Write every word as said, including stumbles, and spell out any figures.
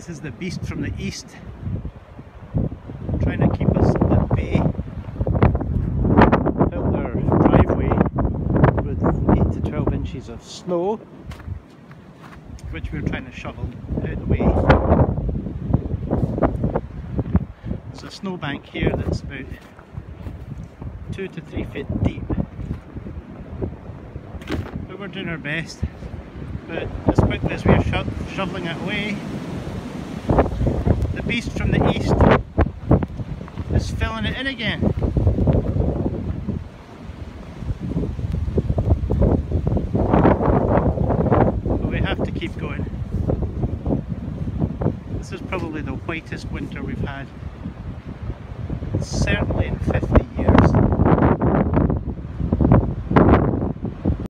This is the beast from the east, trying to keep us at bay. Filled our driveway with eight to twelve inches of snow, which we're trying to shovel out of the way. There's a snowbank here that's about two to three feet deep. But we're doing our best. But as quickly as we're sho shoveling it away, the beast from the east is filling it in again. But we have to keep going. This is probably the whitest winter we've had, certainly in fifty